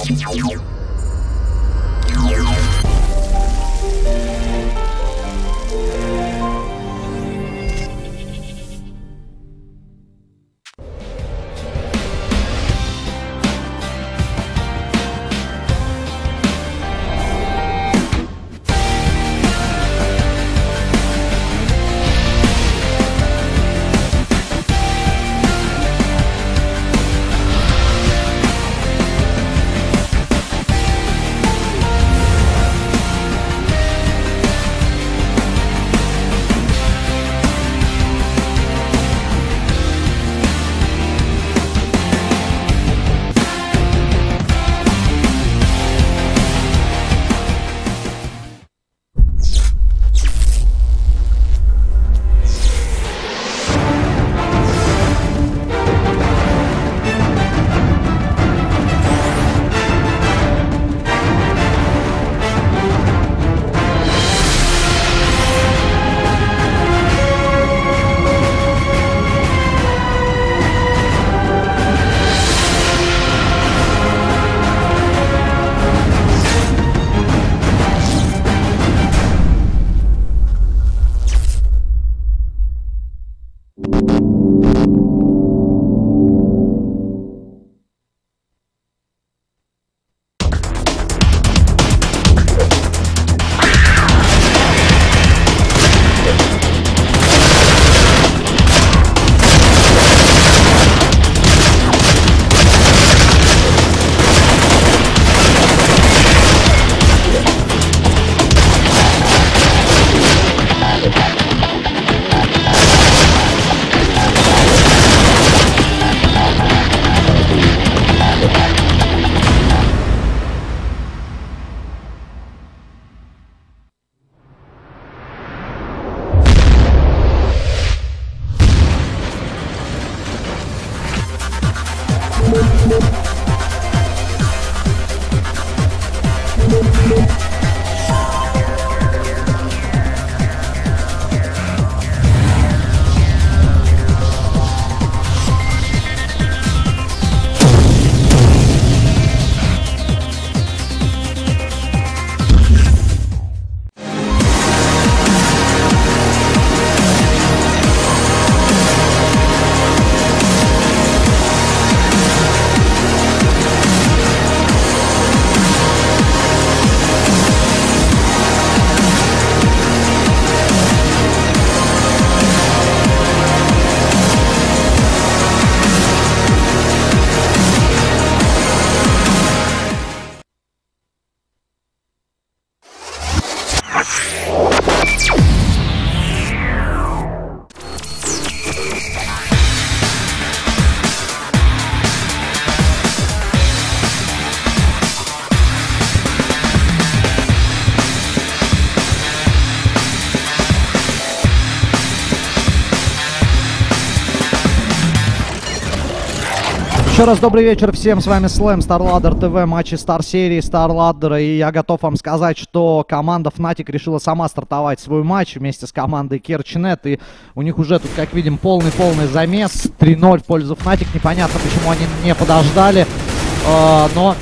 Еще раз добрый вечер всем, с вами Слэм, StarLadder TV, матчи Star серии StarLadder, и я готов вам сказать, что команда Fnatic решила сама стартовать свой матч вместе с командой Kerch.net, и у них уже тут, как видим, полный замес, 3-0 в пользу Fnatic, непонятно, почему они не подождали, но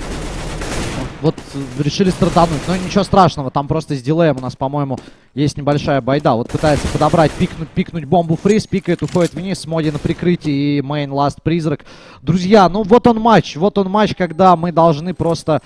вот решили стартануть, но ничего страшного, там просто с дилеем у нас, по-моему, есть небольшая байда. Вот пытается подобрать, пикнуть бомбу фриз, пикает, уходит вниз, Моди на прикрытии и мейн ласт призрак. Друзья, ну вот он матч, когда мы должны просто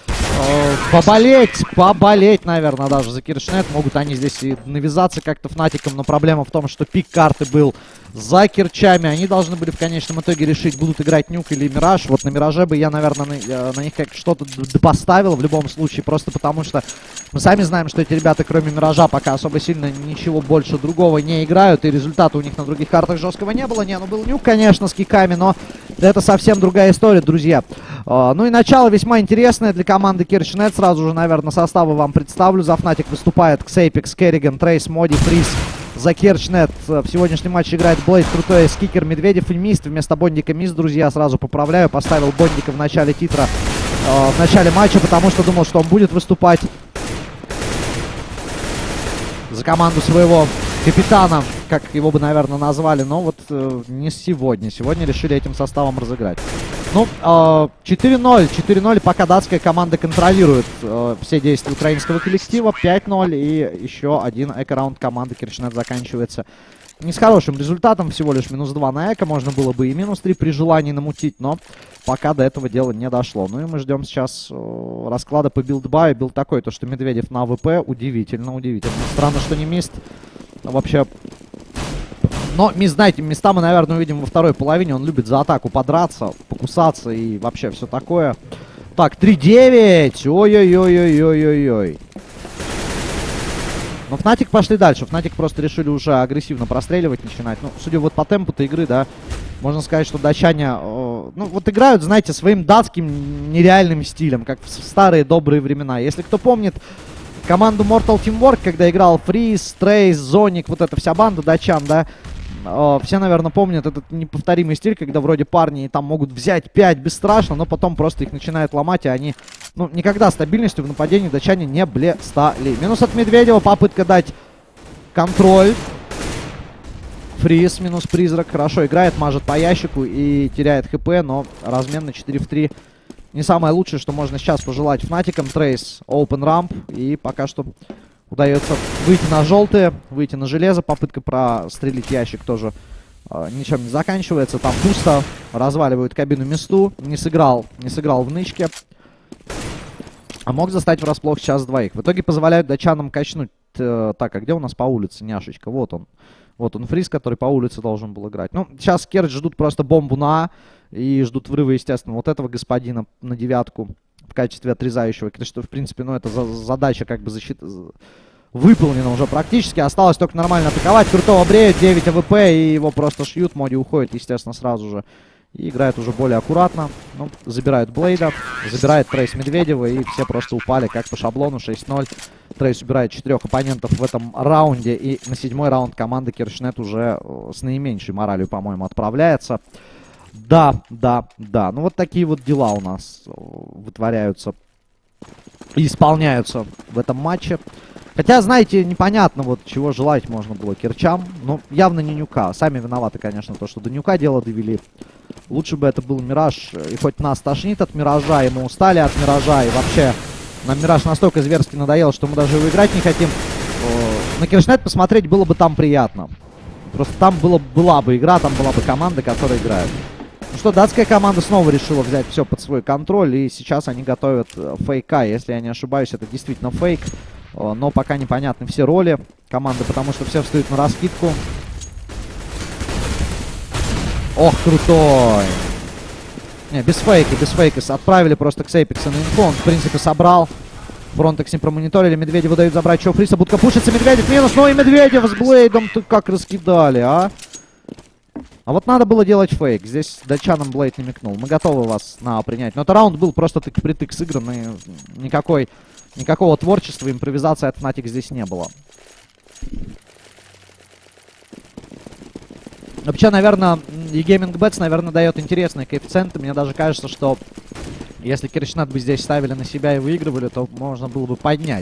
поболеть, наверное, даже за Kerch.net. Могут они здесь и навязаться как-то Фнатиком, но проблема в том, что пик карты был за Керчами. Они должны были в конечном итоге решить, будут играть Нюк или Мираж. Вот на Мираже бы я, наверное, на них как что-то поставил в любом случае, просто потому что мы сами знаем, что эти ребята, кроме Миража, пока особо сильно ничего больше другого не играют, и результата у них на других картах жесткого не было. Ну был Нюк, конечно, с киками, но это совсем другая история, друзья. Ну и начало весьма интересное для команды Kerch.net. Сразу же, наверное, составы вам представлю. За Fnatic выступает Xapex, Керриган, Трейс, Моди, Фриз. За Kerch.net в сегодняшнем матче играет Блейд, Крутой, Скикер, Медведев и Мист. Вместо Бондика Мист, друзья, сразу поправляю. Поставил Бондика в начале титра, в начале матча, потому что думал, что он будет выступать за команду своего капитана, как его бы, наверное, назвали. Но вот не сегодня. Сегодня решили этим составом разыграть. Ну, 4-0. 4-0, пока датская команда контролирует все действия украинского коллектива. 5-0 и еще один эко-раунд команды Кирчнет заканчивается не с хорошим результатом. Всего лишь -2 на эко. Можно было бы и -3 при желании намутить, но пока до этого дела не дошло. Ну и мы ждем сейчас расклада по билдбаю. Билд такой, то что Медведев на АВП. Удивительно, удивительно. Странно, что не мист. Вообще... Но, знаете, места мы, наверное, увидим во второй половине. Он любит за атаку подраться, покусаться и вообще все такое. Так, 3-9. Ой-ой-ой-ой-ой-ой-ой. Но Fnatic пошли дальше. Fnatic просто решили уже агрессивно простреливать, начинать. Ну, судя вот по темпу-то игры, да, можно сказать, что датчане, ну, вот играют, знаете, своим датским нереальным стилем, как в старые добрые времена. Если кто помнит команду Mortal Teamwork, когда играл Freeze, Trace, Zonic, вот эта вся банда датчан, да, все, наверное, помнят этот неповторимый стиль, когда вроде парни там могут взять 5 бесстрашно, но потом просто их начинают ломать, и они, ну, никогда стабильностью в нападении датчане не блистали. Минус от Медведева, попытка дать контроль. Фриз минус призрак, хорошо играет, мажет по ящику и теряет хп, но размен на 4 в 3 не самое лучшее, что можно сейчас пожелать Фнатикам. Трейс, open ramp, и пока что удается выйти на желтые, выйти на железо. Попытка прострелить ящик тоже ничем не заканчивается. Там пусто, разваливают кабину месту. Не сыграл в нычке. А мог застать врасплох сейчас двоих. В итоге позволяют датчанам качнуть. Так, а где у нас по улице няшечка? Вот он. Вот он, Фриз, который по улице должен был играть. Ну, сейчас Керч ждут просто бомбу на А. И ждут врыва, естественно, вот этого господина на 9 в качестве отрезающего. Что, в принципе, ну, это задача как бы защиты выполнена уже практически. Осталось только нормально атаковать. Крутого бреют, 9 АВП, и его просто шьют. Моди уходит, естественно, сразу же. И играет уже более аккуратно. Ну, забирают Блейда, забирает Трейс Медведева, и все просто упали, как по шаблону, 6-0. Трейс убирает 4 оппонентов в этом раунде, и на 7-й раунд команда Кирчнет уже с наименьшей моралью, по-моему, отправляется. Да. Ну вот такие вот дела у нас вытворяются и исполняются в этом матче. Хотя, знаете, непонятно, вот чего желать можно было кирчам. Ну, явно не Нюка. Сами виноваты, конечно, то, что до Нюка дело довели. Лучше бы это был Мираж. И хоть нас тошнит от Миража, и мы устали от Миража. И вообще, нам Мираж настолько зверски надоел, что мы даже его играть не хотим. На Кирчнет посмотреть было бы там приятно. Просто там была бы игра, там была бы команда, которая играет. Ну что, датская команда снова решила взять все под свой контроль. И сейчас они готовят фейка. Если я не ошибаюсь, это действительно фейк. Но пока непонятны все роли команды, потому что все встают на раскидку. Ох, крутой! Не, без фейка. Отправили просто к Сейпексу на инфу. Он, в принципе, собрал. Фронтекс не промониторили. Медведеву дают забрать Чо Фриса. Будка пушится. Медведев минус. Ну и Медведев с Блейдом-то как раскидали, а? А вот надо было делать фейк. Здесь датчанам Блейд намекнул. Мы готовы вас на принять. Но это раунд был просто тык-притык сыгран. И никакого творчества, импровизации от Fnatic здесь не было. Вообще, наверное, и Gaming Bets, наверное, дает интересные коэффициенты. Мне даже кажется, что если Кирчнет бы здесь ставили на себя и выигрывали, то можно было бы поднять.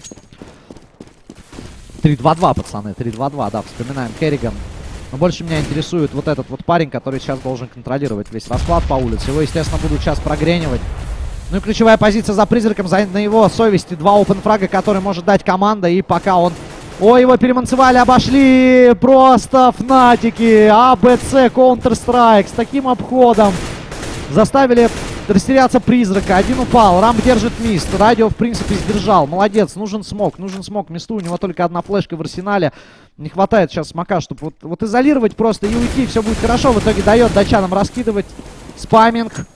3-2-2, пацаны, 3-2-2, да, вспоминаем Керриган. Но больше меня интересует вот этот вот парень, который сейчас должен контролировать весь расклад по улице. Его, естественно, будут сейчас прогренивать. Ну и ключевая позиция за призраком, на его совести 2 опенфрага, который может дать команда. И пока он... Ой, его переманцевали, обошли просто Фнатики. АБЦ, Counter-Strike с таким обходом. Заставили растеряться призрака. Один упал, Рамп держит мист. Радио, в принципе, сдержал. Молодец, нужен смог месту. У него только одна флешка в арсенале. Не хватает сейчас смока, чтобы вот изолировать просто и уйти. Все будет хорошо. В итоге дает датчанам раскидывать. Спаминг.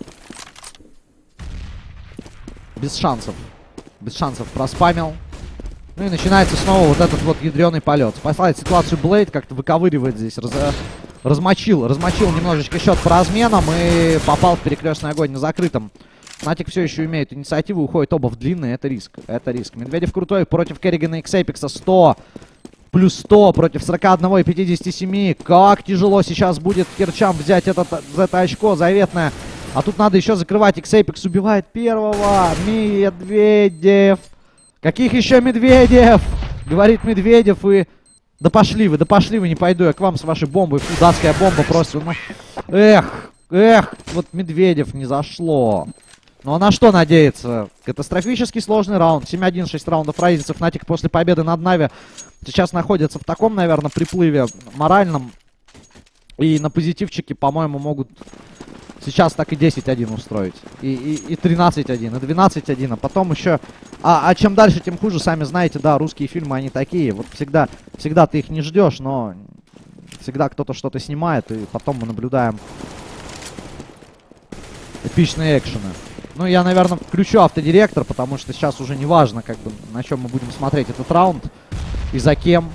Без шансов проспамил. Ну и начинается снова вот этот вот ядреный полет. Спасает ситуацию Блейд, как-то выковыривает здесь. Размочил немножечко счет по разменам и попал в перекрестный огонь на закрытом. Fnatic все еще имеет инициативу, уходит оба в длинные. Это риск. Медведев крутой против Керригана и Ксейпекса. 100 плюс 100 против 41 и 57. Как тяжело сейчас будет кирчам взять это очко заветное. А тут надо еще закрывать. Иксейпекс убивает первого. Медведев. Каких еще Медведев? Говорит Медведев. И да пошли вы, не пойду я к вам с вашей бомбой. Фу, датская бомба просто. Ну, эх, Эх, вот Медведев не зашло. Ну а на что надеяться? Катастрофически сложный раунд. 7-1, 6 раундов разницы. Фнатик после победы над Нави сейчас находится в таком, наверное, приплыве моральном. И на позитивчике, по-моему, могут сейчас так и 10-1 устроить. И 13-1, и 12-1. А потом еще... А чем дальше, тем хуже. Сами знаете, да, русские фильмы, они такие. Вот всегда ты их не ждешь, но всегда кто-то что-то снимает. И потом мы наблюдаем эпичные экшены. Ну, я, наверное, включу автодиректор, потому что сейчас уже не важно, как бы, на чем мы будем смотреть этот раунд и за кем.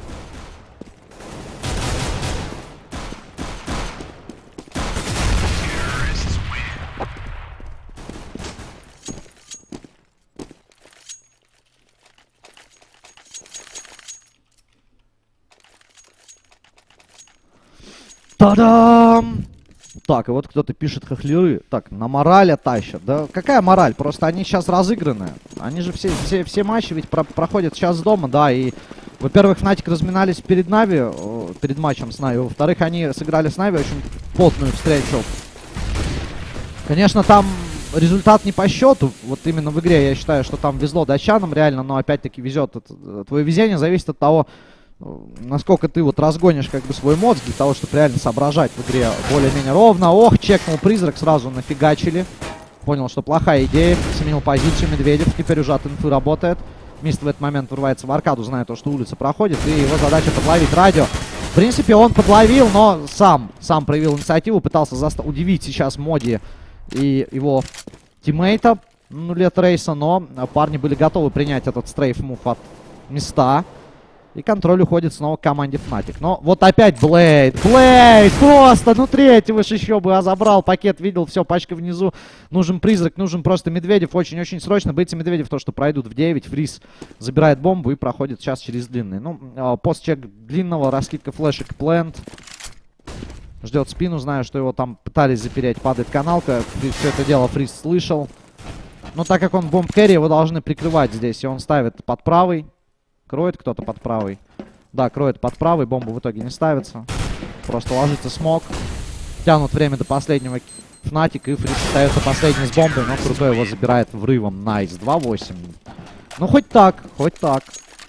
Та-дам! Так, и вот кто-то пишет хохлеры. Так, на морали тащат. Да какая мораль? Просто они сейчас разыграны. Они же все матчи ведь проходят сейчас дома, да. И, во-первых, Fnatic разминались перед Нави, перед матчем с Нави. Во-вторых, они сыграли с Нави очень плотную встречу. Конечно, там результат не по счету. Вот именно в игре я считаю, что там везло датчанам реально. Но опять-таки везет. Твое везение зависит от того, насколько ты вот разгонишь как бы свой мозг для того, чтобы реально соображать в игре более-менее ровно. Ох, чекнул призрак, сразу нафигачили. Понял, что плохая идея. Сменил позицию Медведев. Теперь уже от инфы работает. Мист в этот момент врывается в аркаду, зная то, что улица проходит. И его задача подловить радио. В принципе, он подловил, но сам проявил инициативу. Пытался удивить сейчас Моди и его тиммейта, лет рейса. Но парни были готовы принять этот стрейф-мув от Миста. И контроль уходит снова к команде Fnatic. Но вот опять Блейд. Блейд! Просто! Ну третьего ж еще бы забрал. Пакет видел, все, пачка внизу. Нужен призрак, нужен просто Медведев. Очень-очень срочно. Боится Медведев то, что пройдут в 9. Фриз забирает бомбу и проходит сейчас через длинный. Ну, постчек длинного, раскидка флешек, плент. Ждет спину, знаю, что его там пытались запереть. Падает каналка. Все это дело Фриз слышал. Но так как он бомб-кэрри, его должны прикрывать здесь. И он ставит под правый. Кроет кто-то под правый. Да, кроет под правый. Бомба в итоге не ставится. Просто ложится смог. Тянут время до последнего Fnatic. И Фриз остается последний с бомбой. Но крутой его забирает врывом. Найс. 2-8. Ну, хоть так. Хоть так.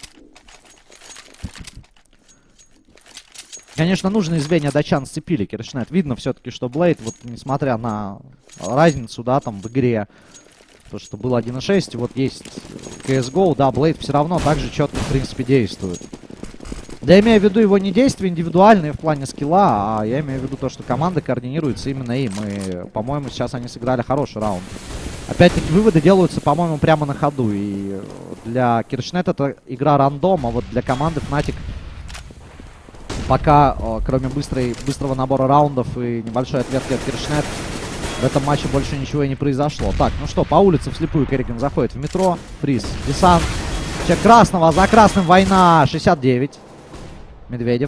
Конечно, нужные звенья датчан сцепили. Киршнет. Видно все-таки, что Блейд, вот несмотря на разницу, да, там в игре. То, что было 1.6, вот есть CSGO, да, Блейд все равно так же четко, в принципе, действует. Я имею в виду его не действия индивидуальные в плане скилла, а я имею в виду то, что команда координируется именно им. И, по-моему, сейчас они сыграли хороший раунд. Опять-таки, выводы делаются, по-моему, прямо на ходу. И для Киршнет это игра рандом, а вот для команды Fnatic пока, кроме быстрого набора раундов и небольшой ответки от Киршнет, в этом матче больше ничего и не произошло. Так, ну что, по улице вслепую Керриган заходит в метро. Фриз, десант. Чек красного, за красным война. 69. Медведев.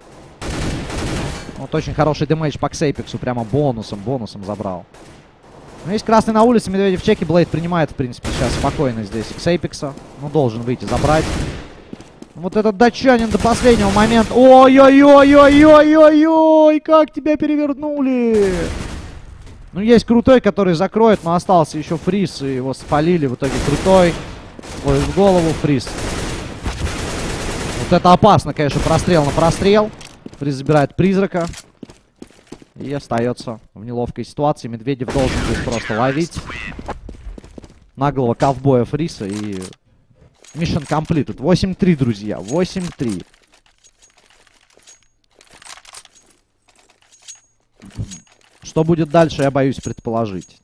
Вот очень хороший демейдж по Ксейпексу. Прямо бонусом забрал. Ну, есть красный на улице, Медведев в чеке. Блейд принимает, в принципе, сейчас спокойно здесь Ксейпекса. Ну, должен выйти забрать. Вот этот датчанин до последнего момента. Ой-ой-ой-ой-ой-ой-ой! Как тебя перевернули! Ну, есть крутой, который закроет, но остался еще Фриз, и его спалили. В итоге крутой. Ой, в голову Фриз. Вот это опасно, конечно, прострел на прострел. Фриз забирает призрака. И остается в неловкой ситуации. Медведев должен здесь просто ловить наглого ковбоя Фриза. И mission completed. 8-3, друзья. 8-3. Что будет дальше, я боюсь предположить.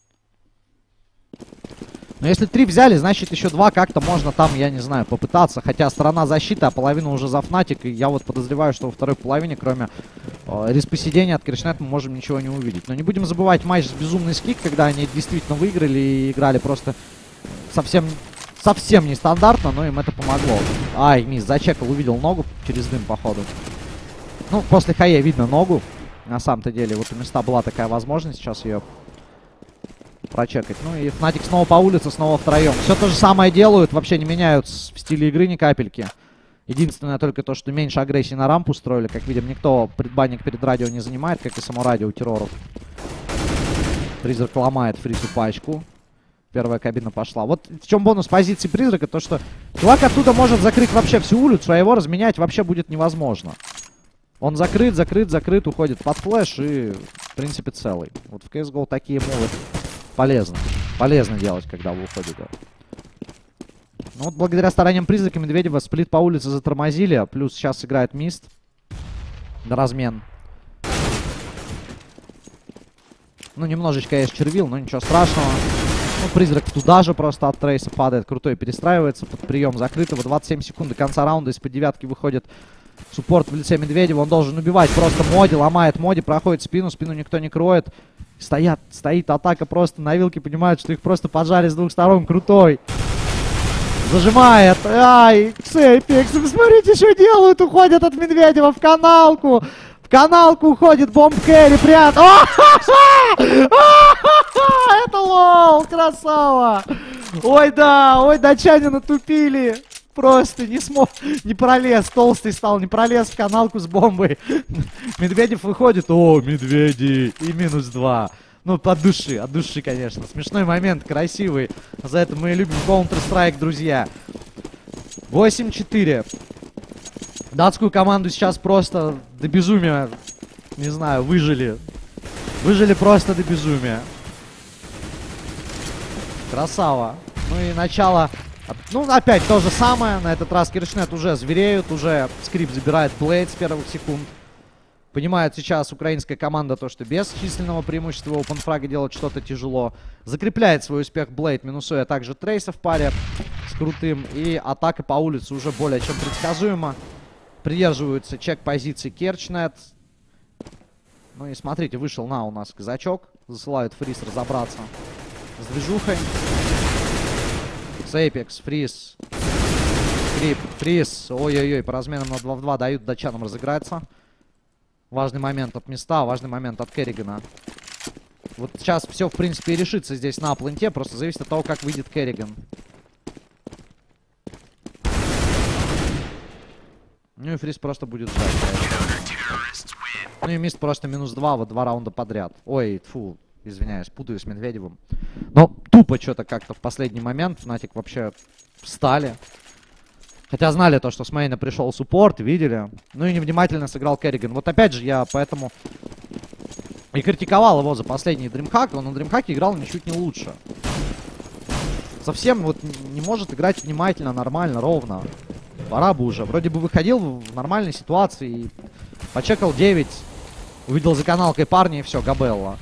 Но если 3 взяли, значит еще 2 как-то можно там, я не знаю, попытаться. Хотя сторона защиты, а половина уже за Fnatic. И я вот подозреваю, что во второй половине, кроме респосидения от Киршнет, мы можем ничего не увидеть. Но не будем забывать матч с безумный скик, когда они действительно выиграли и играли просто совсем нестандартно, но им это помогло. Ай, мисс, зачекал, увидел ногу через дым, походу. Ну, после хае видно ногу. На самом-то деле, вот у Места была такая возможность сейчас ее прочекать. Ну и Fnatic снова по улице, снова втроем. Все то же самое делают, вообще не меняют в стиле игры ни капельки. Единственное только то, что меньше агрессии на рампу строили. Как видим, никто предбанник перед радио не занимает, как и само радио у терроров. Призрак ломает Фрису пачку. Первая кабина пошла. Вот в чем бонус позиции призрака, то что чувак оттуда может закрыть вообще всю улицу, а его разменять вообще будет невозможно. Он закрыт, уходит под флеш и, в принципе, целый. Вот в CSGO такие мувы полезно. Полезно делать, когда вы уходите. Ну вот благодаря стараниям призрака Медведева сплит по улице затормозили. Плюс сейчас играет Мист. На размен. Ну, немножечко я червил, но ничего страшного. Ну, призрак туда же просто от трейса падает. Крутой перестраивается под прием закрытого. 27 секунд до конца раунда. Из-под девятки выходит суппорт в лице Медведева. Он должен убивать просто Моди. Ломает Моди, проходит спину. Спину никто не кроет. Стоит атака просто на вилке. Понимают, что их просто поджали с двух сторон. Крутой. Зажимает. Ай, Ксейпекс. Вы смотрите, что делают. Уходят от Медведева в каналку. В каналку уходит бомб кэрри. Прят. Это лол. Красава. Ой, да. Ой, датчане натупили. Просто не смог. Не пролез. Толстый стал. Не пролез в каналку с бомбой. Медведев выходит. О, медведи. И -2. Ну, от души, конечно. Смешной момент, красивый. За это мы любим Counter-Strike, друзья. 8-4. Датскую команду сейчас просто до безумия, не знаю, выжили. Выжили просто до безумия. Красава. Ну и начало. Ну, опять то же самое. На этот раз Киршнет уже звереют. Уже скрип забирает Блейд с первых секунд. Понимает сейчас украинская команда то, что без численного преимущества опенфрага делать что-то тяжело. Закрепляет свой успех Блейд, минусуя также Трейса в паре с крутым. И атака по улице уже более чем предсказуема. Придерживаются чек-позиции Керчнет. Ну и смотрите, вышел у нас казачок. Засылают Фриз разобраться с движухой. Сейпекс, Фриз. Скрип, Фриз. Ой-ой-ой, по разменам на 2 в 2 дают датчанам разыграться. Важный момент от Миста, важный момент от Керригана. Вот сейчас все, в принципе, и решится здесь на пленте. Просто зависит от того, как выйдет Керриган. Ну и Фриз просто будет ждать. Ну и Мист просто -2 вот 2 раунда подряд. Ой, фу, извиняюсь, путаю с Медведевым. Но тупо что-то как-то в последний момент Fnatic вообще встали. Хотя знали то, что с мейна пришел суппорт, видели. Ну и невнимательно сыграл Керриган. Вот опять же я поэтому и критиковал его за последний дримхак. Он на дримхаке играл ничуть не лучше. Совсем вот не может играть внимательно, нормально, ровно. Пора бы уже. Вроде бы выходил в нормальной ситуации и почекал 9. Увидел за каналкой парня и все, Габелла.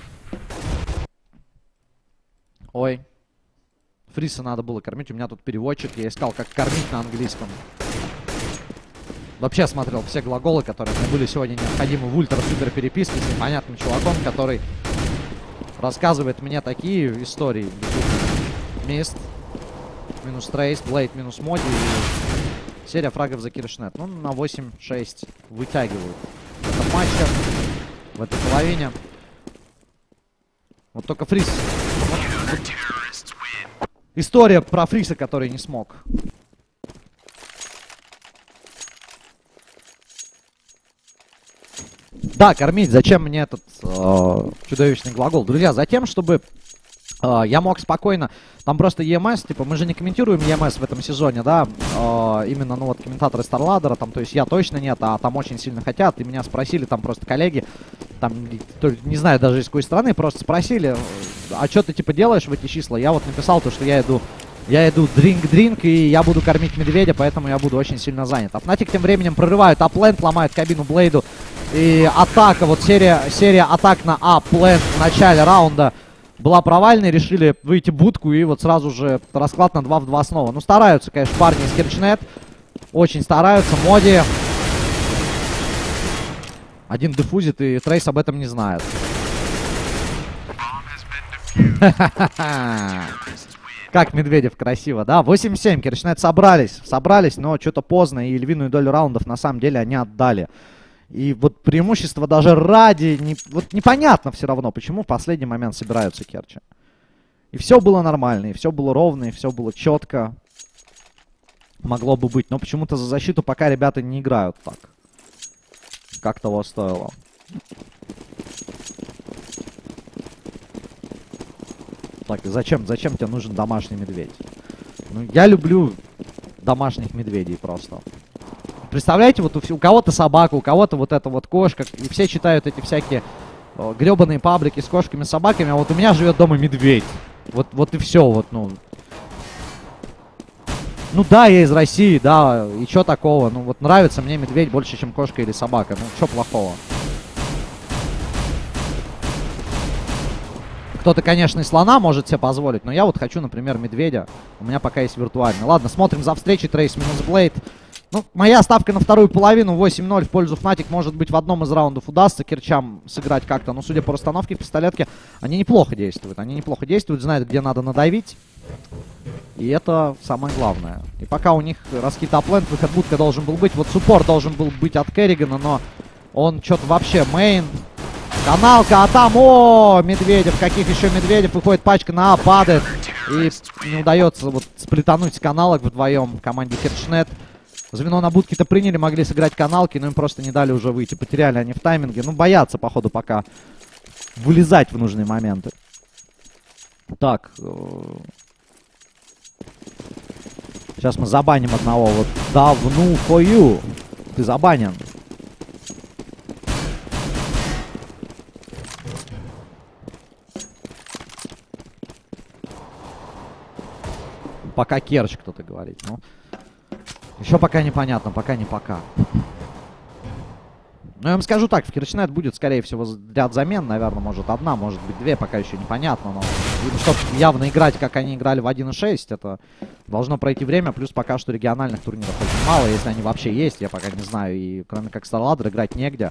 Ой. Фриса надо было кормить. У меня тут переводчик. Я искал, как кормить на английском. Вообще смотрел все глаголы, которые мне были сегодня необходимы в ультра-супер переписке с непонятным чуваком, который рассказывает мне такие истории. Мист. Минус Трейс. Блейд минус Моди. И серия фрагов за Киршнет. Ну, на 8-6 вытягивают в этом матче. В этой половине. Вот только Фрис. История про Фриса, который не смог. Да, кормить. Зачем мне этот чудовищный глагол? Друзья, затем, чтобы я мог спокойно... Там просто EMS, типа, мы же не комментируем EMS в этом сезоне, да? Именно, ну вот, комментаторы StarLadder, там, то есть я точно нет, а там очень сильно хотят. И меня спросили там просто коллеги, там, не знаю даже из какой страны, просто спросили, а что ты, типа, делаешь в эти числа? Я вот написал то, что я иду дринк, и я буду кормить медведя, поэтому я буду очень сильно занят. А Fnatic тем временем прорывают аплент, ломают кабину Блейду. И атака, вот серия атак на аплент в начале раунда была провальной, решили выйти в будку, и вот сразу же расклад на 2 в 2 снова. Ну, стараются, конечно, парни из Кирчнет. Очень стараются. Моди один дефузит, и Трейс об этом не знает. Как Медведев красиво, да? 8-7. Кирчнет собрались, но что-то поздно, и львиную долю раундов на самом деле они отдали. И вот преимущество даже ради... вот непонятно все равно, почему в последний момент собираются Керчи. И все было нормально, и все было ровно, и все было четко. могло бы быть. Но почему-то за защиту пока ребята не играют так. Как того стоило. Так, и зачем тебе нужен домашний медведь? Ну, я люблю домашних медведей просто. Представляете, вот у кого-то собака, у кого-то вот эта вот кошка. И все читают эти всякие гребаные паблики с кошками, собаками. А вот у меня живет дома медведь. Вот и все, вот, ну. Ну да, я из России, да, и чё такого? Ну вот нравится мне медведь больше, чем кошка или собака. Ну, чё плохого? Кто-то, конечно, и слона может себе позволить, но я вот хочу, например, медведя. У меня пока есть виртуальный. Ладно, смотрим за встречей. Трейс минус Блейд. Ну, моя ставка на вторую половину 8-0 в пользу Fnatic. Может быть, в одном из раундов удастся кирчам сыграть как-то. Но, судя по расстановке в пистолетке, они неплохо действуют. Они неплохо действуют, знают, где надо надавить. И это самое главное. И пока у них раскид аплент, выход будка должен был быть. Вот суппорт должен был быть от Керригана, но он что-то вообще мейн. Каналка, а там, о, Медведев, каких еще Медведев, выходит пачка на А, падает. И не удается вот сплетануть каналок вдвоем команде Кирчнет. Звено на будке-то приняли, могли сыграть каналки, но им просто не дали уже выйти. Потеряли они в тайминге. Ну, боятся, походу, пока вылезать в нужные моменты. Так. Сейчас мы забаним одного. Вот давну for you. Ты забанен. Пока Керч кто-то говорит. Ну, еще пока непонятно, пока не пока. Но я вам скажу так, в Кирчнет будет, скорее всего, ряд замен. Наверное, может одна, может быть две, пока еще непонятно. Но чтобы явно играть, как они играли в 1.6, это должно пройти время. Плюс пока что региональных турниров очень мало, если они вообще есть, я пока не знаю. И кроме как StarLadder играть негде.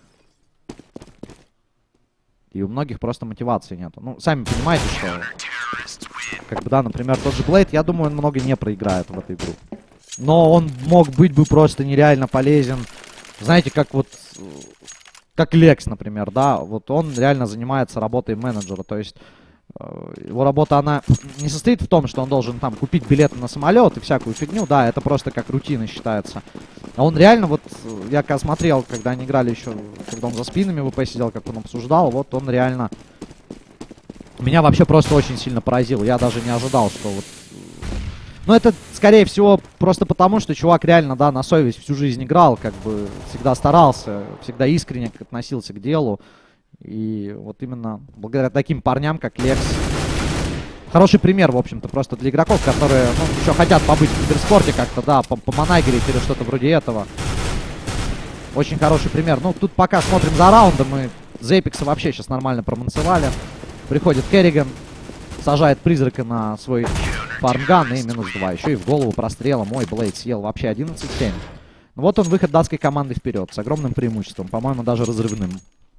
И у многих просто мотивации нету. Ну, сами понимаете, что... Как бы, да, например, тот же Блейд, я думаю, он много не проиграет в эту игру. Но он мог быть бы просто нереально полезен. Знаете, как вот... Как Лекс, например, да. Вот он реально занимается работой менеджера. То есть его работа, она не состоит в том, что он должен там купить билеты на самолет и всякую фигню. Да, это просто как рутина считается. А он реально, вот, я когда смотрел, когда они играли еще, когда он за спинами ВП сидел, как он обсуждал, вот он реально... Меня вообще просто очень сильно поразил. Я даже не ожидал, что вот... Ну, это, скорее всего, просто потому, что чувак реально, да, на совесть всю жизнь играл, как бы всегда старался, всегда искренне относился к делу. И вот именно благодаря таким парням, как Лекс. Хороший пример, в общем-то, просто для игроков, которые, ну, еще хотят побыть в киберспорте как-то, да, поманагерить или что-то вроде этого. Очень хороший пример. Ну, тут пока смотрим за раундом, мы Зепикса вообще сейчас нормально промансовали. Приходит Керриган, сажает призрака на свой фармган и минус 2. Еще и в голову прострелом. Ой, Блейд съел вообще 11-7. Ну вот он, выход датской команды вперед. С огромным преимуществом. По-моему, даже разрывным.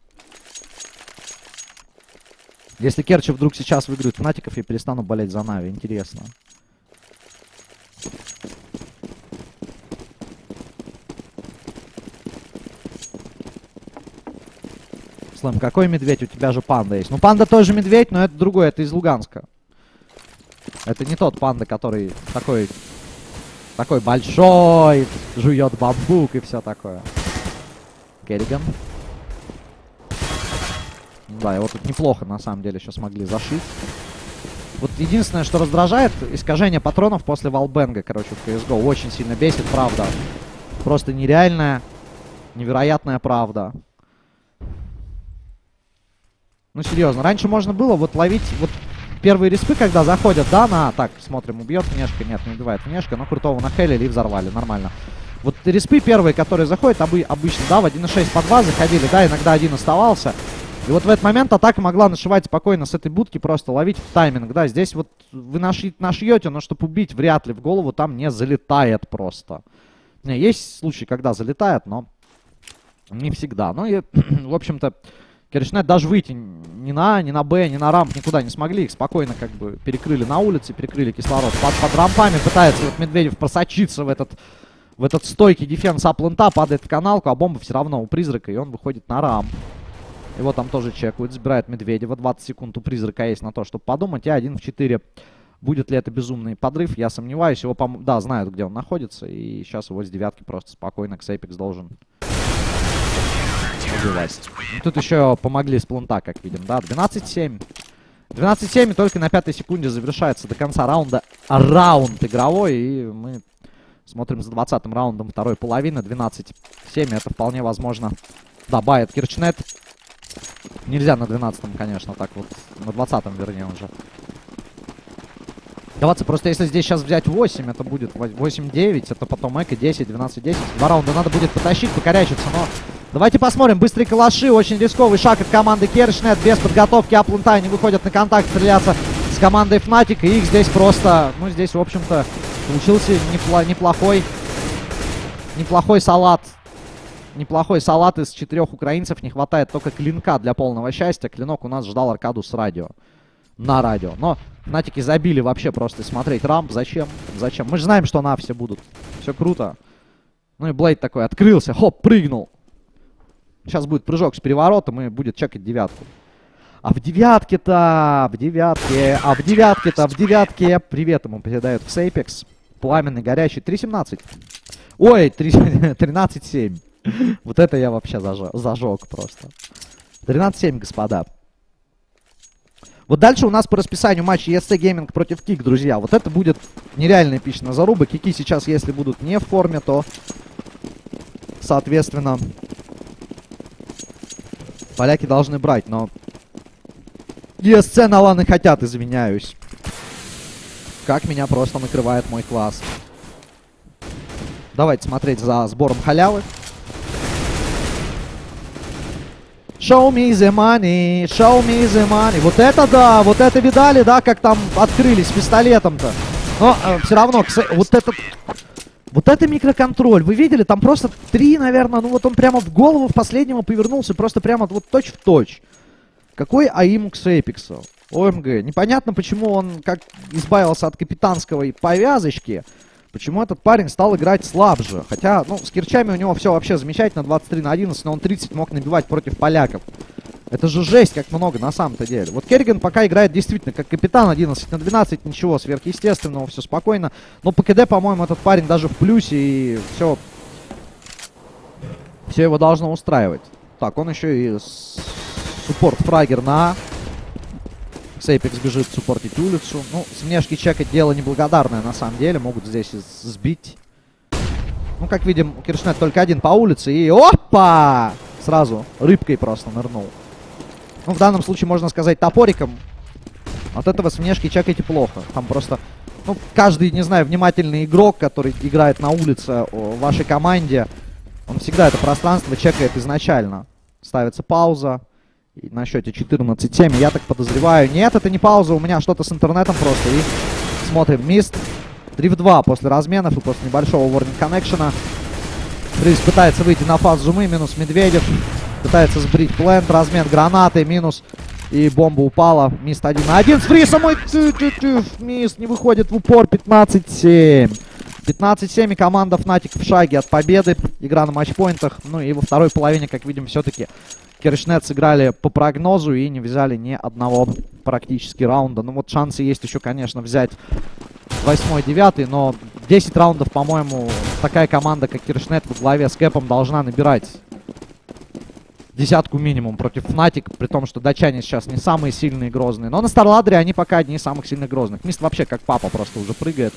Если Керчи вдруг сейчас выиграют Фнатиков, я перестану болеть за Нави. Интересно. Слэм, какой медведь? У тебя же панда есть. Ну, панда тоже медведь, но это другой, это из Луганска. Это не тот панда, который такой большой, жует бамбук и все такое. Керриган. Да, его тут неплохо, на самом деле, сейчас смогли зашить. Вот единственное, что раздражает, искажение патронов после валбенга, короче, в CSGO. Очень сильно бесит, правда. Просто нереальная, невероятная правда. Ну, серьезно, раньше можно было вот ловить вот первые респы, когда заходят, да, на... Так, смотрим, убьет Внешка, нет, не убивает Внешка, но крутого нахелили и взорвали, нормально. Вот респы первые, которые заходят, обычно, да, в 1.6 по 2 заходили, да, иногда один оставался. И вот в этот момент атака могла нашивать спокойно с этой будки, просто ловить в тайминг, да. Здесь вот вы нашьете, но чтобы убить, вряд ли в голову там не залетает просто. Не, есть случаи, когда залетает, но не всегда. Ну и, в общем-то... Кирчнет даже выйти ни на А, ни на Б, ни на рамп никуда не смогли. Их спокойно как бы перекрыли на улице, перекрыли кислород. Под рампами пытается вот Медведев просочиться в этот стойкий дефенс аплента, падает в каналку, а бомба все равно у призрака, и он выходит на рамп. Его там тоже чекают, забирает Медведева. 20 секунд у призрака есть на то, чтобы подумать. И 1 в 4 Будет ли это безумный подрыв, я сомневаюсь. Его, да, знают, где он находится. И сейчас его с девятки просто спокойно Xapex должен убивать. Ну, тут еще помогли с планта, как видим, да. 12-7. 12-7, и только на 5-й секунде завершается до конца раунда раунд игровой. И мы смотрим за 20-м раундом второй половины. 12-7, это вполне возможно добавит Кирчнет. Нельзя на 12-м, конечно, так вот. На 20-м, вернее, уже. Давайте просто, если здесь сейчас взять 8, это будет 8-9, это потом эко 10, 12-10. Два раунда надо будет потащить, покорячиться, но... Давайте посмотрим, быстрые калаши, очень рисковый шаг от команды Кирчнет. Без подготовки Апланта они выходят на контакт стреляться с командой Fnatic. И их здесь просто, ну здесь, в общем-то, получился неплохой салат. Неплохой салат из 4 украинцев. Не хватает только клинка для полного счастья. Клинок у нас ждал аркаду с радио. На радио. Но Фнатики забили вообще просто смотреть рамп. Зачем? Зачем? Мы же знаем, что на все будут. Все круто. Ну и Блейд такой открылся. Хоп, прыгнул. Сейчас будет прыжок с переворотом и будет чекать девятку. А в девятке-то, в девятке. Привет ему передает Xapex. Пламенный, горячий. 3-17. Ой, 13-7. Вот это я вообще зажег просто. 13-7, господа. Вот дальше у нас по расписанию матч ESC Gaming против Кик, друзья. Вот это будет нереально эпичная заруба. Кики сейчас, если будут не в форме, то, соответственно, поляки должны брать. Но ESC на ланы хотят, извиняюсь. Как меня просто накрывает мой класс. Давайте смотреть за сбором халявы. Show me the money, show me the money. Вот это да, вот это видали, да, как там открылись с пистолетом-то. Но все равно, вот это микроконтроль. Вы видели, там просто 3, наверное, ну вот он прямо в голову в последнего повернулся, просто прямо вот точь в точь. Какой аим у Xapex? ОМГ. Непонятно, почему он как избавился от капитанской повязочки. Почему этот парень стал играть слабже? Хотя, ну, с кирчами у него все вообще замечательно, 23/11, но он 30 мог набивать против поляков. Это же жесть, как много на самом-то деле. Вот Керриган пока играет действительно как капитан, 11/12, ничего сверхъестественного, все спокойно. Но по КД, по-моему, этот парень даже в плюсе, и все его должно устраивать. Так, он еще и суппорт-фрагер на А. Xapex бежит суппортить улицу. Ну, с внешки чекать дело неблагодарное, на самом деле. Могут здесь сбить. Ну, как видим, Кирчнет только один по улице. И опа! Сразу рыбкой просто нырнул. Ну, в данном случае можно сказать топориком. От этого с внешки чекайте плохо. Там просто, ну, каждый, не знаю, внимательный игрок, который играет на улице в вашей команде, он всегда это пространство чекает изначально. Ставится пауза. И на счете 14-7, я так подозреваю. Нет, это не пауза, у меня что-то с интернетом просто. И смотрим, мист. 3 в 2 после разменов и после небольшого warning коннекшена. Фриз пытается выйти на фаз зумы, минус Медведев. Пытается сбрить плент, размен гранаты, минус. И бомба упала. Мист 1 на 1 с Фрисом. Мист не выходит в упор, 15-7. 15-7, и команда Fnatic в шаге от победы. Игра на матчпоинтах. Ну и во второй половине, как видим, все-таки Кирчнет сыграли по прогнозу и не взяли ни одного практически раунда. Ну вот шансы есть еще, конечно, взять 8-9, но 10 раундов, по-моему, такая команда, как Кирчнет во главе с Кэпом должна набирать десятку минимум против Fnatic, при том, что датчане сейчас не самые сильные и грозные. Но на Старладере они пока одни из самых сильных грозных. Мист вообще как папа просто уже прыгает.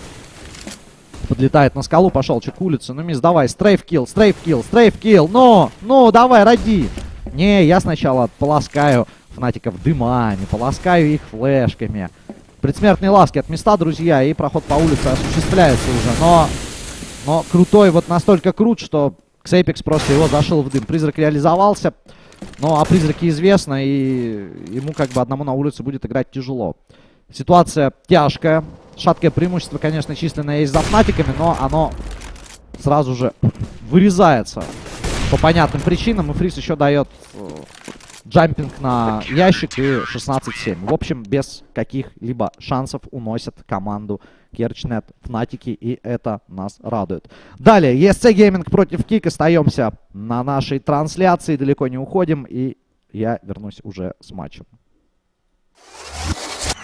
Подлетает на скалу, пошел чек улицы. Ну, Мист, давай, стрейф-килл, стрейф-килл, стрейф-килл. Ну, давай, роди. Не, я сначала полоскаю Фнатиков дымами, полоскаю их флешками. Предсмертные ласки от Миста, друзья, и проход по улице осуществляется уже. Но крутой, вот настолько крут, что Xapex просто его зашил в дым. Призрак реализовался, но о призраке известно, и ему как бы одному на улице будет играть тяжело. Ситуация тяжкая. Шаткое преимущество, конечно, численное есть за Фнатиками, но оно сразу же вырезается по понятным причинам. И Фриз еще дает джампинг на ящик и 16-7. В общем, без каких-либо шансов уносят команду Кирчнет Фнатики, и это нас радует. Далее, ESC Gaming против Кик. Остаемся на нашей трансляции, далеко не уходим, и я вернусь уже с матчем.